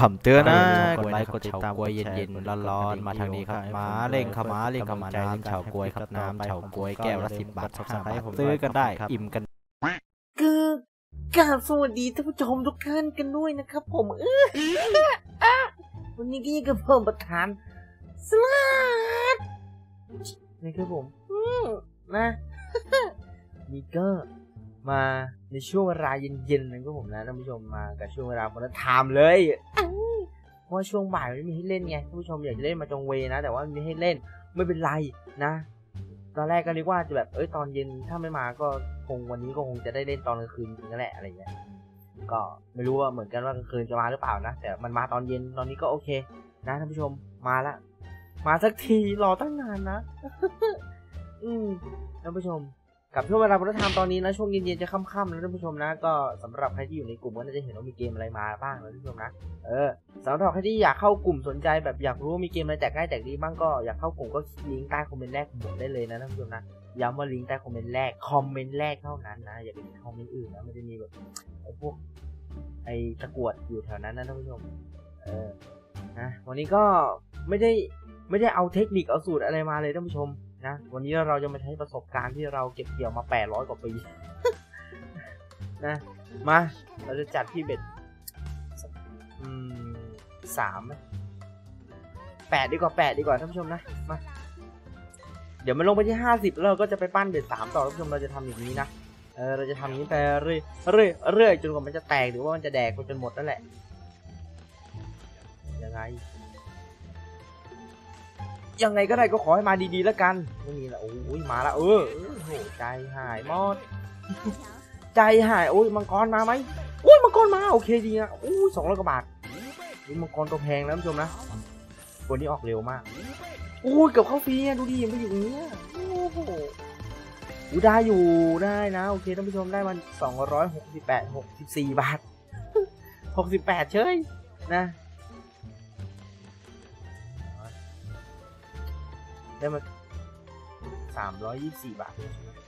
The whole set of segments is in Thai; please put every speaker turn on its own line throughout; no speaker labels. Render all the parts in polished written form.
ำเตือนนะกดไลค์กดติดตามกล้วยเย็นๆร้อนๆมาทางนี้ครับมาเล่งขมาเล่งขมาน้ำเฉากล้วยครับน้ำเฉากล้วยแก้วละ10 บาทซื้อกันได้อิ่มกัน
กราบสวัสดีท่านผู้ชมทุกท่านกันด้วยนะครับผมวันนี้ก็ยังกับผมประธานสลัดนะครับผมนะนี่ก็มาในช่วงเวลาเย็นๆนะครับผมนะท่านผู้ชมมากับช่วงเวลาวันไทม์เลยเพราะช่วงบ่ายไม่มีให้เล่นไงท่านผู้ชมอยากจะเล่นมาจงเวนะแต่ว่าไม่ให้เล่นไม่เป็นไรนะตอนแรกก็นึกว่าจะแบบตอนเย็นถ้าไม่มาก็วันนี้ก็คงจะได้เล่นตอนกลางคืนจริงๆแหละอะไรเงี้ยก็ไม่รู้ว่าเหมือนกันว่ากลางคืนจะมาหรือเปล่านะแต่มันมาตอนเย็นตอนนี้ก็โอเคนะท่านผู้ชมมาละมาสักทีรอตั้งนานนะท่านผู้ชมกับช่วงเวลาวัฒนธรรมตอนนี้นะช่วงเย็นๆจะค่ำๆนะท่านผู้ชมนะก็สำหรับใครที่อยู่ในกลุ่มก็น่าจะเห็นว่ามีเกมอะไรมาบ้างนะท่านผู้ชมนะสำหรับใครที่อยากเข้ากลุ่มสนใจแบบอยากรู้ว่ามีเกมอะไรแจกง่ายแจกดีบ้างก็อยากเข้ากลุ่มก็ลิงก์ใต้คอมเมนต์แรกผมได้เลยนะท่านผู้ชมนะย้ำว่าลิงก์ใต้คอมเมนต์แรกเท่านั้นนะอย่าเป็นคอมเมนต์อื่นนะมันจะมีแบบพวกตะกรวดอยู่แถวนั้นนะท่านผู้ชมนะวันนี้ก็ไม่ได้เอาเทคนิคเอาสูตรอะไรมาเลยท่านผู้ชมนะวันนี้เราจะมาใช้ประสบการณ์ที่เราเก็บเกี่ยวมา800 กว่าปีนะมาเราจะจัดที่เบ็ด8ดีกว่าท่านผู้ชมนะมาเดี๋ยวมันลงไปที่50แล้วเราก็จะไปปั้นเบ็ด3ต่อท่านผู้ชมเราจะทำอย่างนี้นะเราจะทำอย่างนี้ไปเรื่อยจนกว่ามันจะแตกหรือว่ามันจะแดกไปจนหมดนั่นแหละยังไงก็ได้ก็ขอให้มาดีๆแล้วกันไม่มีละโอ้ยมาละโหใจหายหมดใจหายโอ้ยมังกรมาไหมโอ้ยมังกรมาโอเคดีนะโอ้ย200 กว่าบาทนี่มังกรตัวแพงนะท่านผู้ชมนะตัวนี้ออกเร็วมากโอ้ยเกือบเข้าฟรีดูดิยังไม่อยู่อย่างนี้โอ้โหได้อยู่ได้นะโอเคท่านผู้ชมได้มัน64 บาท68เฉยนะได้มา324 บาท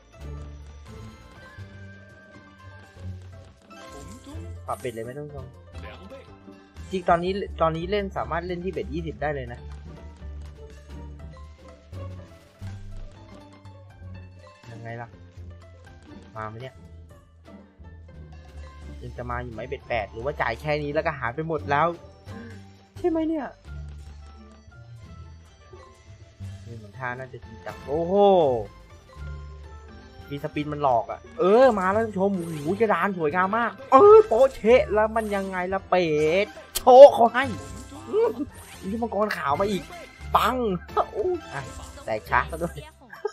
ปรับเบ็ดเลยไหมท่านผู้ชมจริงตอนนี้เล่นสามารถเล่นที่เบ็ด20ได้เลยนะยังไงล่ะมาไหมเนี่ยยังจะมาอยู่ไหมเบ็ด8หรือว่าจ่ายแค่นี้แล้วก็หายไปหมดแล้วใช่ไหมเนี่ยเหมือนท่าน่าจะจริงจังโอ้โหมีสปินมันหลอกอ่ะมาแล้วชมโอ้โหกระดานสวยงามมากโป๊ะเชะแล้วมันยังไงละเป็ดโชว์เขาให้นี่มังกรขาวมาอีกปังแตกช้าซะด้วย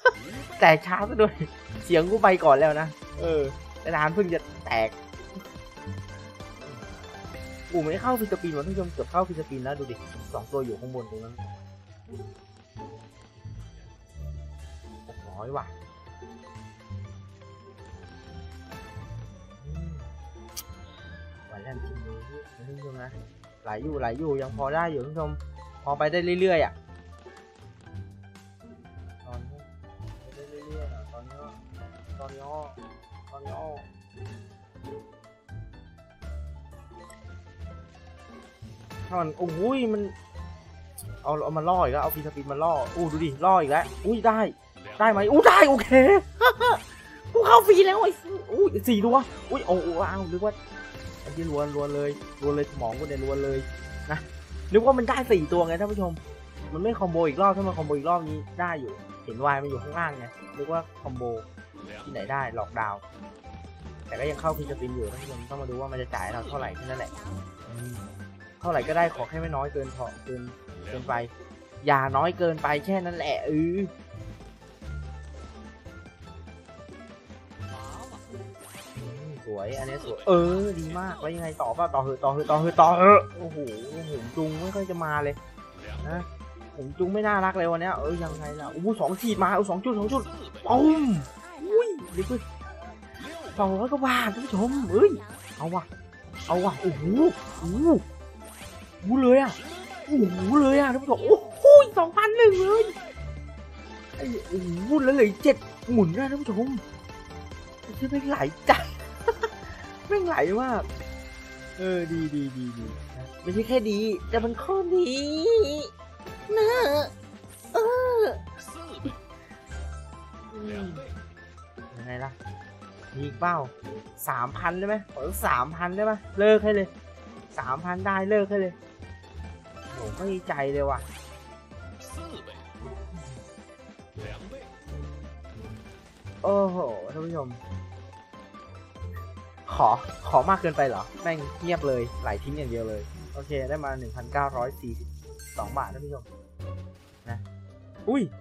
เสียงกูไปก่อนแล้วนะกระดานเพิ่งจะแตกไม่เข้าฟิสปินท่านผู้ชมเกือบเข้าฟิสปินแล้วดูดิ2 ตัวอยู่ข้างบนตรงนั้น600 ว่ะวันแรกจริงเลยท่านผู้ชมนะไหลอยู่ยังพอได้อยู่ท่านผู้ชมพอไปได้เรื่อยๆตอนนี้ถ้ามันโอ้ยมันเอามาล่ออีกแล้วเอาฟีสปินมาล่อดูดิล่ออีกแล้วได้ไหมได้โอเคกูเข้าฟรีแล้ว4 ตัวนึกว่าไอ้ที่ล้วนเลยสมองกูเนี่ยล้วนเลยนะนึกว่ามันได้4 ตัวไงท่านผู้ชมมันไม่คอมโบอีกรอบถ้ามันคอมโบอีกรอบนี้ได้อยู่เห็นวายมันอยู่ข้างล่างไงนึกว่าคอมโบที่ไหนได้หลอกดาวแต่ก็ยังเข้าฟีสปินอยู่ท่านผู้ชมต้องมาดูว่ามันจะจ่ายเราเท่าไหร่แค่นั้นแหละเท่าไหร่ก็ได้ขอแค่ไม่น้อยเกินไปอย่าน้อยเกินไปแค่นั้นแหละสวยอันนี้สวยดีมากแล้วยังไงต่อเปล่าต่อโอ้โหผมจุงไม่ค่อยจะมาเลยนะผมจุงไม่น่ารักเลยวันนี้ยังไงล่ะ2 ขีดมา2 จุดปุ้มดีขึ้น200 กว่าบาทท่านผู้ชมเอาว่ะโอ้โหเลยอ่ะท่านผู้ชมโอ้โห2,100เลยแล้วเหลือ7 หมุนนะท่านผู้ชมไม่ไหลจัดไม่ไหลมากดีไม่ใช่แค่ดีแต่มันข้อดีนะยังไงล่ะมีอีกเปล่า3,000ได้ไหมขอ3,000ได้ไหมเลิกให้เลย3,000ได้เลิกให้เลยโอ้ไม่ใจเลยว่ะโอ้โหท่านผู้ชมขอมากเกินไปเหรอแม่งเงียบเลยไหลทิ้งอย่างเดียวเลยโอเคได้มา 1,942 บาทท่านผู้ชมนะอุ้ย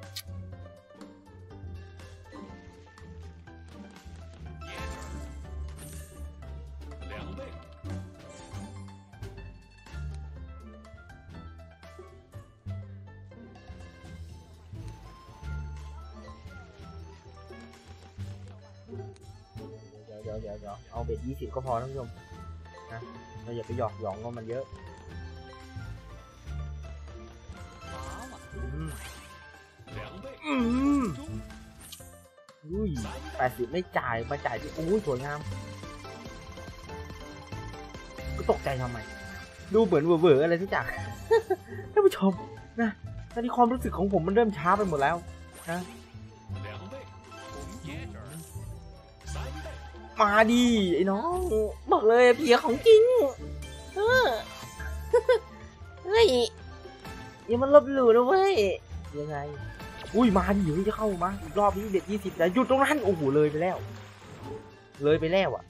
เดี๋ยวเอาเบ็ด20ก็พอท่านผู้ชมนะเราอย่าไปหยอกหยองว่ามันเยอะอุ้ย80ไม่จ่ายมาจ่ายที่อุ้ยสวยงามก็ตกใจทำไมดูเหมือนเวอร์อะไรที่จาก ท่านผู้ชมนะตอนนี้ความรู้สึกของผมมันเริ่มช้าไปหมดแล้วนะมาดีไอ้น้องบอกเลยเพียของจริงเฮ้ยอย่ามันลบหลู่นะเว้ยยังไงอุ้ยมาดิอยู่จะเข้ามาอีกรอบนี้เด็ด20แต่หยุดตรงนั้นโอ้โหเลยไปแล้วอ่ะ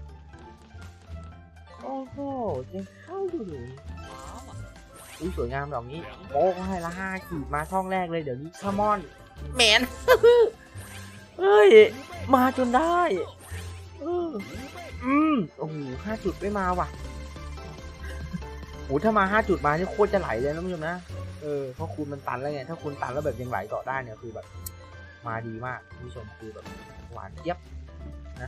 โอ้โหจะเข้าอยู่เลยอุ้ยสวยงามดอกนี้โป๊กให้ละ5 ขีดมาช่องแรกเลยเดี๋ยวนี้คามอนแมนเฮ้ยมาจนได้โอ้โห5 จุดไม่มาว่ะโอ้ถ้ามา5 จุดมานี่โคตรจะไหลเลยนะผู้ชมนะเพราะคูณมันตันแล้วไงถ้าคูณตันแล้วแบบยังไหลต่อได้เนี่ยคือแบบมาดีมากผู้ชมคือแบบหวานเจี๊ยบนะ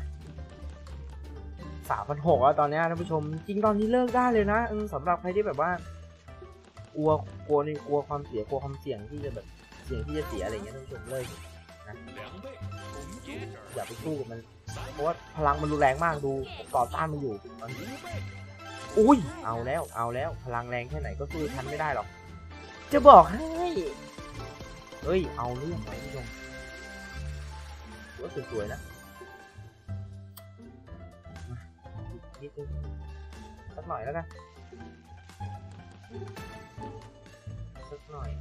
3,600แล้วตอนนี้ท่านผู้ชมจริงตอนนี้เลิกได้เลยนะสำหรับใครที่แบบว่ากลัวความเสี่ยงที่จะแบบเสี่ยงที่จะเสียอะไรเงี้ยท่านผู้ชมเลิกนะอย่าไปสู้กับมันเพราะว่าพลังมันรุนแรงมากดูต่อต้านมันอยู่อุ้ยเอาแล้วพลังแรงแค่ไหนก็สู้ทันไม่ได้หรอกจะบอกให้เฮ้ยเอาเรื่องท่านผู้ชมว่าสวยๆนะนิดนึงสักหน่อยแล้วกันสักหน่อย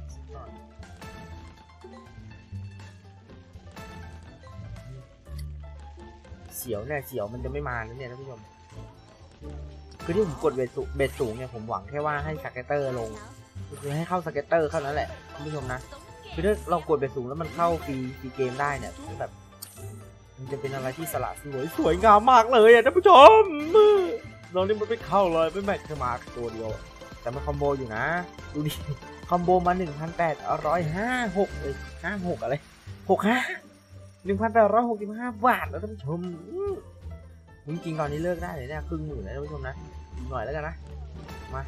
เสียวมันจะไม่มาแล้วเนี่ยท่านผู้ชมคือที่ผมกดเบ็ดสูงเนี่ยผมหวังแค่ว่าให้สเก็ตเตอร์ลงคือให้เข้าสเก็ตเตอร์เท่านั้นแหละท่านผู้ชมนะคือถ้าเรากดเบ็ดสูงแล้วมันเข้าฟรีเกมได้เนี่ยแบบมันจะเป็นอะไรที่สวยงามมากเลยอ่ะท่านผู้ชมตอนนี้มันไม่เข้าเลยไม่แม็กซ์มาตัวเดียวแต่มันคอมโบอยู่นะดูดิคอมโบมา 1,856เลย56อะไร65 1,865 บาทแล้วท่านผู้ชมจริงๆตอนนี้เลิกได้เลยเนี่ย10,000แล้วท่านผู้ชมนะหน่อยแล้วกันนะมา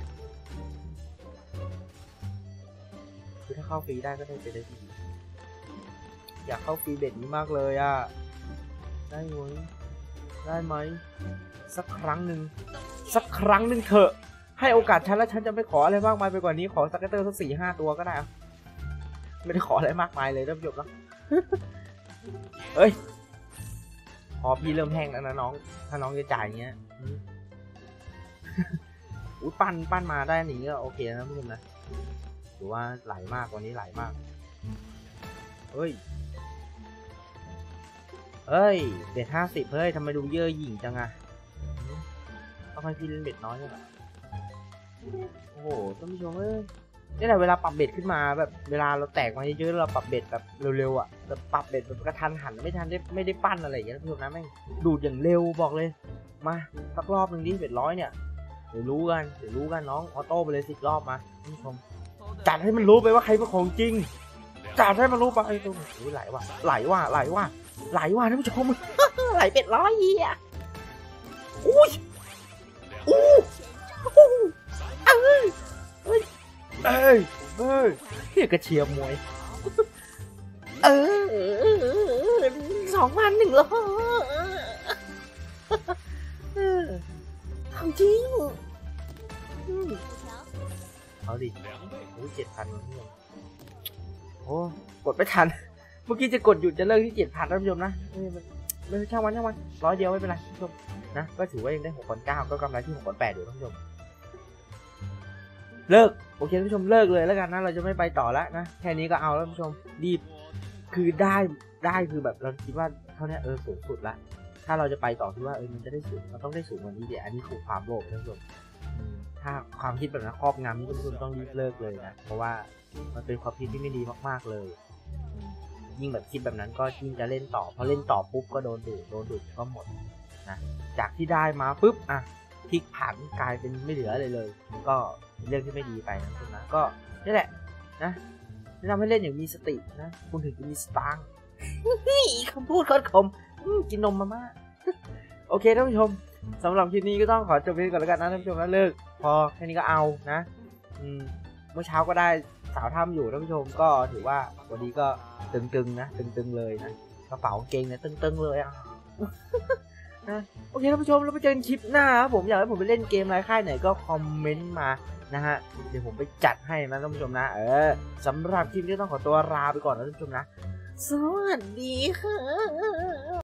คือถ้าเข้าฟรีได้ก็ได้ไปได้ดีอยากเข้าฟรีเบ็ดนี้มากเลยอ่ะได้ไหมสักครั้งหนึ่งเถอะให้โอกาสฉันแล้วฉันจะไม่ขออะไรมากมายไปกว่านี้ขอสเก็ตเตอร์สัก 4-5 ตัวก็ได้ไม่ได้ขออะไรมากมายเลยท่านผู้ชมนะเฮ้ยพอพี่เริ่มแห้งแล้วนะน้องถ้าน้องจะจ่ายเงี้ยอุ้ยปั้นมาได้หนีก็โอเคนะผู้ชมนะถือว่าไหลมากวันนี้ไหลมากเฮ้ยเบ็ด50เฮ้ยทำไมดูเย่อหยิ่งจังอะทำไมพี่เล่นเบ็ดน้อยจังโอ้โหท่านผู้ชมนี่แหละเวลาปรับเบ็ดขึ้นมาแบบเวลาเราแตกมาเยอะๆเราปรับเบ็ดแบบเร็วๆอ่ะแบบปรับเบ็ดแบบกระทันหันไม่ได้ปั้นอะไรอย่างเงี้ยท่านผู้ชมนะแม่งดูดอย่างเร็วบอกเลยมาสักรอบหนึ่งดิเบ็ด100เนี่ยเดี๋ยวรู้กันน้องออโต้ไปเลย10 รอบมาท่านผู้ชมจัดให้มันรู้ไปว่าใครเป็นของจริงจัดให้มันรู้ไปตรงนี้ไหลว่ะท่านผู้ชมไหลเป็ด100อ่ะอุ้ยเฮียกระเชียร์มวย2,100ทำจริงเอาดิโอ้ย7,000ท่านผู้ชมโอ้กดไม่ทันเมื่อกี้จะกดหยุดจะเลิกที่7,000ท่านผู้ชมนะไม่ช่างมัน100 เดียวไม่เป็นไรท่านผู้ชมนะก็ถือว่ายังได้6,900ก็กำไรที่6,800อยู่ท่านผู้ชมเลิกโอเคท่านผู้ชมเลิกเลยแล้วกันนะเราจะไม่ไปต่อแล้วนะแค่นี้ก็เอาแล้วท่านผู้ชมรีบคือได้คือแบบเราคิดว่าเท่านี้สูงสุดละถ้าเราจะไปต่อที่ว่ามันจะได้สูงเราต้องได้สูงกว่านี้เดี๋ยวอันนี้คือความโลภท่านผู้ชมถ้าความคิดแบบนั้นครอบงำนี่ท่านผู้ชมต้องรีบเลิกเลยนะเพราะว่ามันเป็นความคิดที่ไม่ดีมากๆเลยยิ่งแบบคิดแบบนั้นก็ยิ่งจะเล่นต่อพอเล่นต่อปุ๊บก็โดนดูดก็หมดนะจากที่ได้มาปุ๊บพลิกผันกลายเป็นไม่เหลืออะไรเลยก็เรื่องที่ไม่ดีไปนะก็นี่แหละนะแนะนำให้เล่นอย่างมีสตินะคุณถึงจะมีสตางค์คำพูดโคตรคมกินนมมาม่าโอเคท่านผู้ชมสำหรับคลิปนี้ก็ต้องขอจบไปก่อนแล้วกันนะท่านผู้ชมแล้วเลิกพอแค่นี้ก็เอานะเมื่อเช้าก็ได้สาวถ้ำอยู่ท่านผู้ชมก็ถือว่าวันนี้ก็ตึงๆนะตึงๆเลยนะกระเป๋าเกงเนี่ยตึงๆเลยนะโอเคท่านผู้ชมแล้วไปเจอกันคลิปหน้าผมอยากให้ผมไปเล่นเกมอะไรค่ายไหนก็คอมเมนต์มานะฮะเดี๋ยวผมไปจัดให้นะท่านผู้ชมนะสำหรับคลิปนี้ต้องขอตัวลาไปก่อนนะท่านผู้ชมนะสวัสดีค่ะ